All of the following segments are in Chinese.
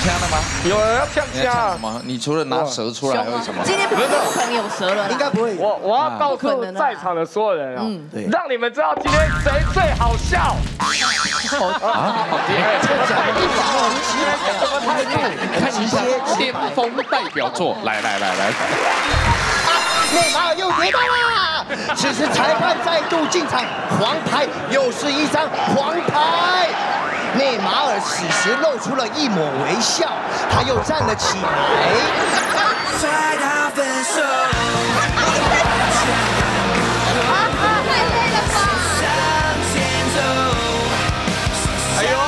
枪了吗？ 有人要呛你要呛虾什么？你除了拿蛇出来还有什么？ 今天不可能有蛇了， 应该不会。 我要告诉在场的所有人啊，让你们知道今天谁最好笑。 啊，好厉害！ 什么态度？ 看一下巅峰代表作，来。 内马尔又跌倒啦！此时裁判再度进场，黄牌，又是一张黄牌。内马尔此时露出了一抹微笑，他又站了起来。 摔到分手。 哎呦！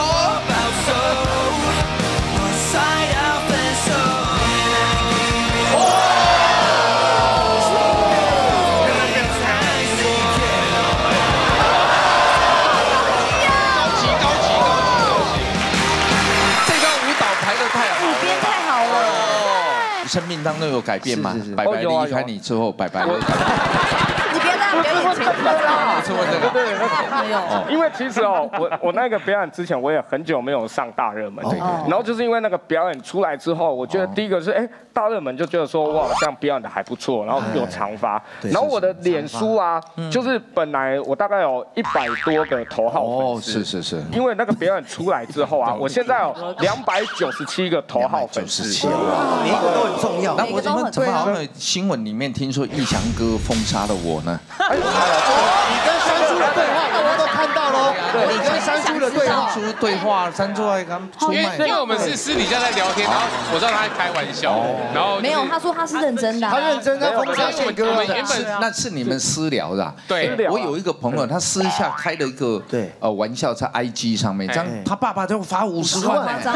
生命当中有改变吗？白白离开你之后，白白。 你别让表演前是问这个，对，没有。因为其实哦，我那个表演之前，我也很久没有上大热门，然后就是因为那个表演出来之后，我觉得第一个是大热门就觉得说哇，这样表演的还不错，然后有长发，然后我的脸书啊，就是本来我大概有100多个头号粉丝， 是， 因为那个表演出来之后啊，我现在有297个头号粉丝， 每一个都很重要。 那我怎么好像新闻里面听说义祥哥封杀了我呢？ 你跟山猪的对话，我们都看到喽。你跟山猪的对话， 山猪还刚出卖。 因为我们是私底下在聊天，然后我知道他在开玩笑，然后没有，他说他是认真的， 他认真在封杀宪哥。 那是你们私聊的。 对， 我有一个朋友，他私下开了一个玩笑在 IG 上面，这样他爸爸就罚50万。 夸张。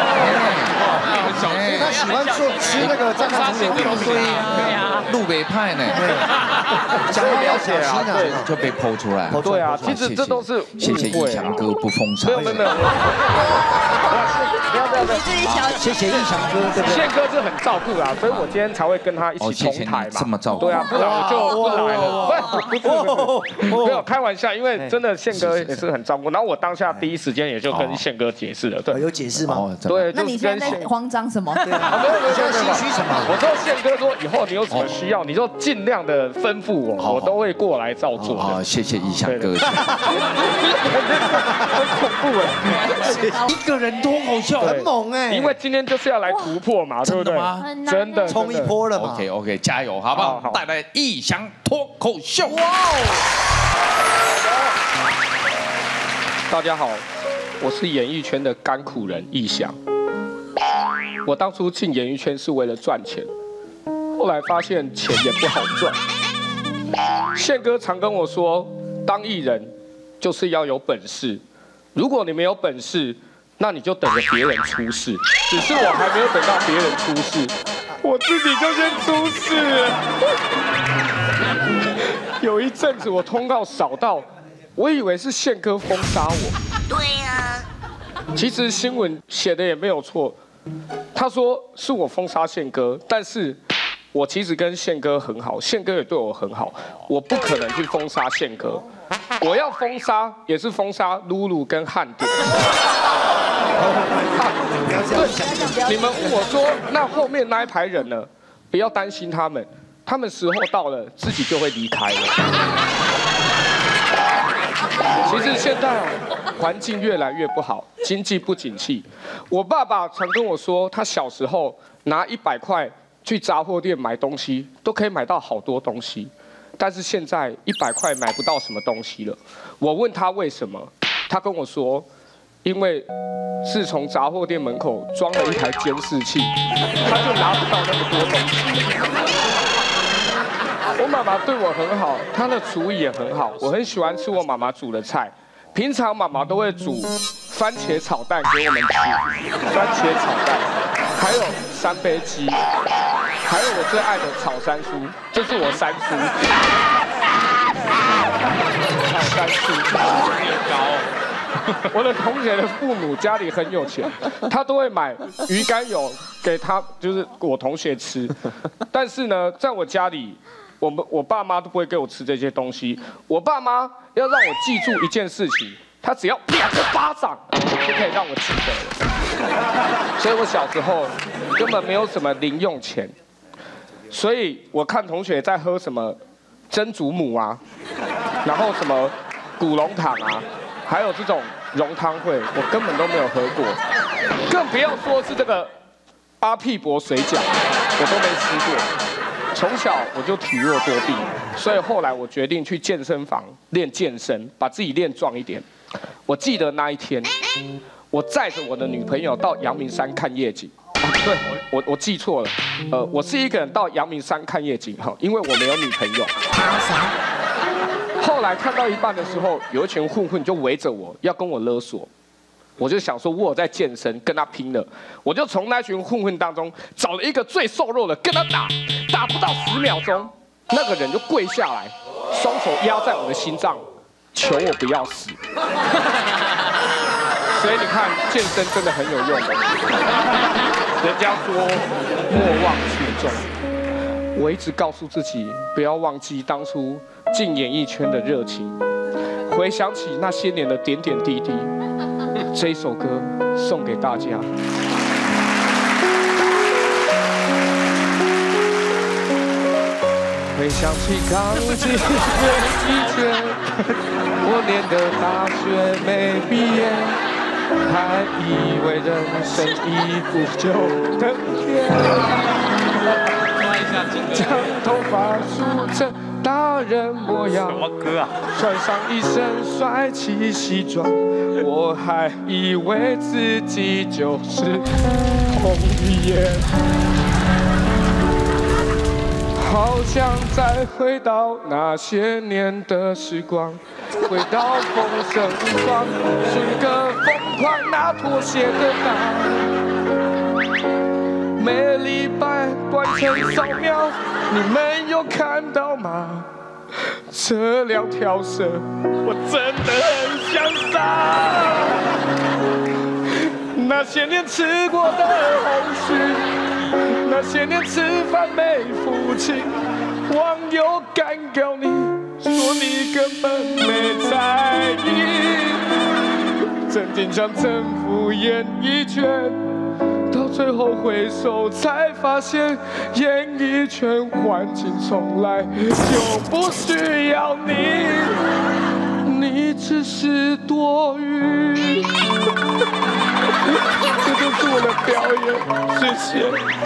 他喜欢吃那个战战猪油， 对呀，路北派呢， 讲话要小心啊， 就被剖出来。 对啊，其实这都是谢谢义祥哥不封杀。 没有。 你自己想。 谢谢义祥哥，对不对？ 宪哥是很照顾啊，所以我今天才会跟他一起同台嘛。 这么照顾。 对啊，不然我就不来了。不，没有开玩笑，因为真的宪哥也是很照顾。然后我当下第一时间也就跟宪哥解释了。对， 有解释吗？ 对。 那你现在在慌张什么？ 没有，现在心虚什么？ 我说宪哥说以后你有什么需要，你就尽量的吩咐我，我都会过来照做。 好，谢谢义祥哥。 很恐怖哎， 一个人多好笑，很猛哎。 因为今天就是要来突破嘛，对不对？真的冲一波了嘛。 OK， 加油，好不好？带来义祥脱口秀。哇！ 大家好，我是演艺圈的甘苦人义祥。我当初进演艺圈是为了赚钱，后来发现钱也不好赚。宪哥常跟我说，当艺人就是要有本事，如果你没有本事，那你就等着别人出事。只是我还没有等到别人出事，我自己就先出事了。有一阵子我通告少到，我以为是宪哥封杀我。对呀。其实新闻写的也没有错，他说是我封杀宪哥，但是我其实跟宪哥很好，宪哥也对我很好，我不可能去封杀宪哥。我要封杀也是封杀露露跟汉典。你们问我说，那后面那一排人呢？不要担心他们，他们时候到了，自己就会离开了。其实现在环境越来越不好，经济不景气。我爸爸曾跟我说，他小时候拿100块去杂货店买东西，都可以买到好多东西。但是现在100块买不到什么东西了。我问他为什么，他跟我说，因为自从杂货店门口装了一台监视器，他就拿不到那么多东西。我妈妈对我很好，她的厨艺也很好，我很喜欢吃我妈妈煮的菜。平常妈妈都会煮番茄炒蛋给我们吃，番茄炒蛋，还有三杯鸡，还有我最爱的炒三叔，这是我三叔。炒三叔，越高。我的同学的父母家里很有钱，他都会买鱼肝油给他，就是我同学吃。但是呢，在我家里，我爸妈都不会给我吃这些东西。我爸妈要让我记住一件事情， 他只要啪个巴掌就可以让我记得了。所以我小时候根本没有什么零用钱，所以我看同学在喝什么蒸祖母啊，然后什么古龙堂啊，还有这种溶汤会，我根本都没有喝过，更不要说是这个阿屁伯水饺，我都没吃过。从小我就体弱多病，所以后来我决定去健身房练健身，把自己练壮一点。我记得那一天，我载着我的女朋友到阳明山看夜景。对，我记错了，我是一个人到阳明山看夜景哈，因为我没有女朋友。后来看到一半的时候，有一群混混就围着我，要跟我勒索。我就想说，我有在健身，跟他拼了。我就从那群混混当中找了一个最瘦弱的，跟他打，打不到10秒钟，那个人就跪下来，双手压在我的心脏，求我不要死。所以你看，健身真的很有用的。人家说莫忘初衷，我一直告诉自己不要忘记当初进演艺圈的热情，回想起那些年的点点滴滴。这一首歌送给大家。回想起刚进演艺圈，我念的大学没毕业，还以为人生一步就登天，将头发梳成大人模样，什么歌啊？穿上一身帅气西装，我还以为自己就是彭于晏，好想再回到那些年的时光，回到丰盛无双，是个疯狂拿拖鞋的他。每礼拜短程扫描，你们有看到吗？这两条蛇，我真的很想杀。那些年吃过的红鲟，那些年吃饭没付清，网友干掉你，说你根本没在意，曾经想征服演艺圈。到最后回首才发现，演艺圈环境从来就不需要你，你只是多余。这就是我的表演，谢谢。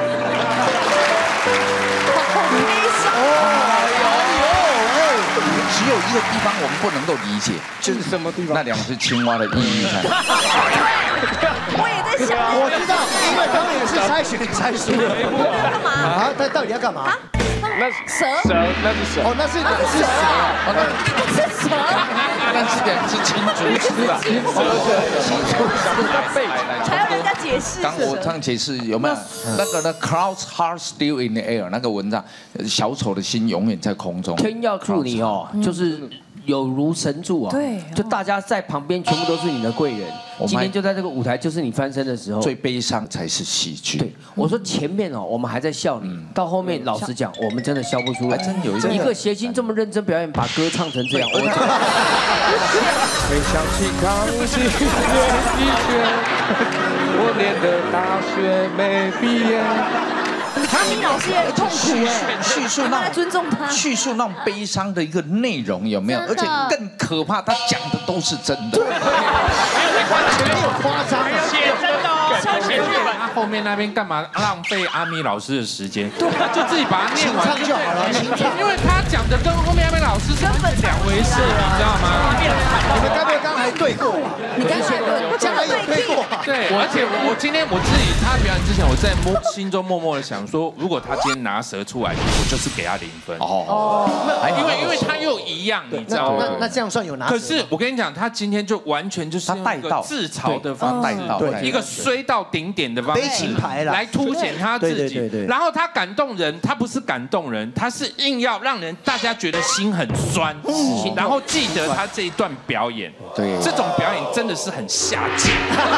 好悲伤。 只有一个地方我们不能够理解， 就是什么地方？ 那两只青蛙的意义在哪？ 我也在想， 我知道，因为他们也是筛选猜出的。 干嘛？ 啊，他到底要干嘛？ 那蛇， 那是蛇。 哦，那是蛇啊， 是蛇， 那是两只青竹丝啊，青竹丝。 还要人家解释。 刚我这样解释有没有？那个 Clouds heart still in the air 那个文章，小丑的心永远在空中。 天要助你哦，就是有如神助啊！ 对， 就大家在旁边全部都是你的贵人。今天就在这个舞台，就是你翻身的时候。 最悲伤才是喜剧。 对，我说前面哦，我们还在笑你，到后面老实讲，我们真的笑不出来。 还真有一个谐星这么认真表演，把歌唱成这样，我。 回想起刚进演艺圈，我念的大学没毕业。 阿明老师也很痛苦哎， 叙述那种尊重他， 叙述那种悲伤的一个内容有没有？而且更可怕，他讲的都是真的， 没有夸张， 写真的哦， 写剧本。 他后面那边干嘛浪费阿咪老师的时间？就自己把它念完就好了，清唱。 因为他讲的跟后面阿咪老师是两回事，你知道吗？ 你们该不会刚才对过？ 你刚才将来有对过？ 对，而且我今天我自己他表演之前，我在心中默默的想说，如果他今天拿蛇出来，我就是给他0分。哦，因为他又一样，你知道吗？ 那这样算有拿。 可是我跟你讲，他今天就完全就是用一个自嘲的方式，一个衰到顶点的方式， 悲情牌来凸显他自己。 对。 然后他感动人，他不是感动人，他是硬要让大家觉得心很酸，然后记得他这一段表演。 对， 这种表演真的是很下贱。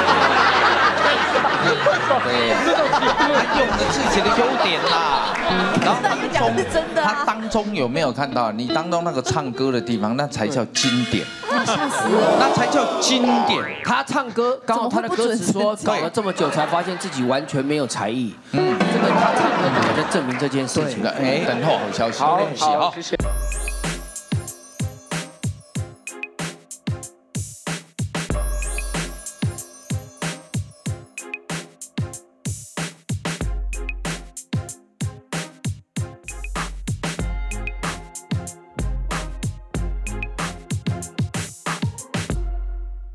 对，他用了自己的优点啦。然后是真的他当中有没有看到？你当中那个唱歌的地方，那才叫经典。 哇，吓死了！ 那才叫经典。 他唱歌，刚好他的歌词说搞了这么久才发现自己完全没有才艺。这个他唱歌刚好在证明这件事情。 哎，等候好消息。 好，谢谢。